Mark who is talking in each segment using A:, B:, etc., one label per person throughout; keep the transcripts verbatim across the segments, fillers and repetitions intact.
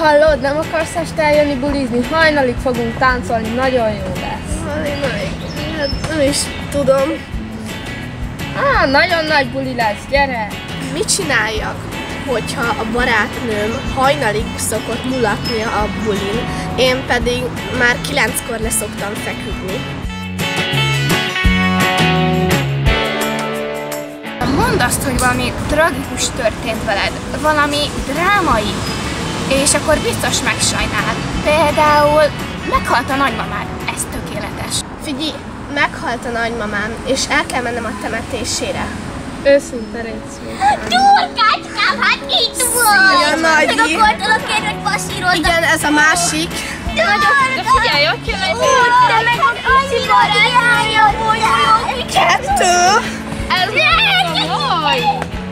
A: Hallod, nem akarsz este eljönni bulizni? Hajnalig fogunk táncolni, nagyon jó lesz.
B: Hát nem is tudom.
A: Á, nagyon nagy buli lesz, gyere!
B: Mit csináljak, hogyha a barátnőm hajnalig szokott mulatni a bulin, én pedig már kilenckor leszoktam feküdni?
C: Mondd azt, hogy valami tragikus történt veled, valami drámai, és akkor biztos megsajnálod. Például meghalt a nagymamád, ez tökéletes.
B: Figyelj, meghalt a nagymamám, és el kell mennem a temetésére.
A: Őszinte rész.
D: Turkácskám, hát itt volt!
B: Szia, Nagyi!
D: Meg akartalak kérni, hogy passzíroztak.
B: Igen, ez a másik.
A: De figyelj, ott jön egy
D: De meg annyira hiányom, hogy
B: Kettő!
A: Ez jaj!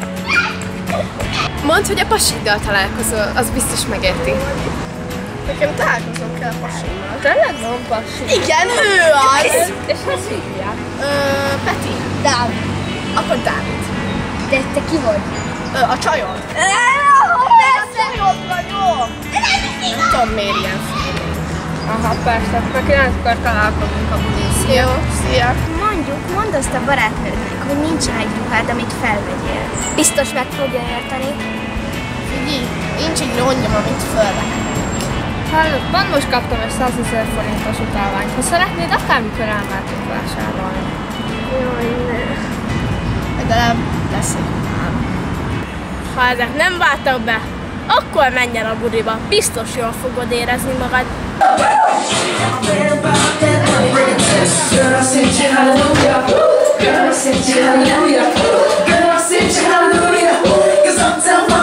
E: Mondd, hogy a pasiddal találkozol, az biztos megérti.
B: Nekem találkoznom kell a pasimmal.
A: Tényleg van passi?
B: Igen, ő az!
A: És hogy hívják?
B: Ö, Peti.
D: Dávid.
B: Akkor Dávid.
D: De te ki vagy?
B: Ö, a csajod.
D: Persze!
B: Jobb vagyok! Nem tudom, miért ilyen fél.
A: Aha, persze, akkor kilenckor találkozunk a bulin.
B: Jó, szia!
C: Mondjuk, mondd azt a barátnődnek, hogy nincsen egy ruhád, amit felvegyél.
D: Biztos meg fogja érteni.
B: Figyelj, nincs egy rongyom, amit fölvehet.
A: Hallod, pont most kaptam egy százezer forintos utalványt. Ha szeretnéd, akármikor elmehetünk vásárolni.
B: Jaj, ne. Legalább lesz egy ruhám. Ha ezek nem váltak be, akkor menj el a buliba. Biztos jól fogod érezni magad.
F: Girl, I sent you hallelujah. Girl, I sent you hallelujah. Cause I'm telling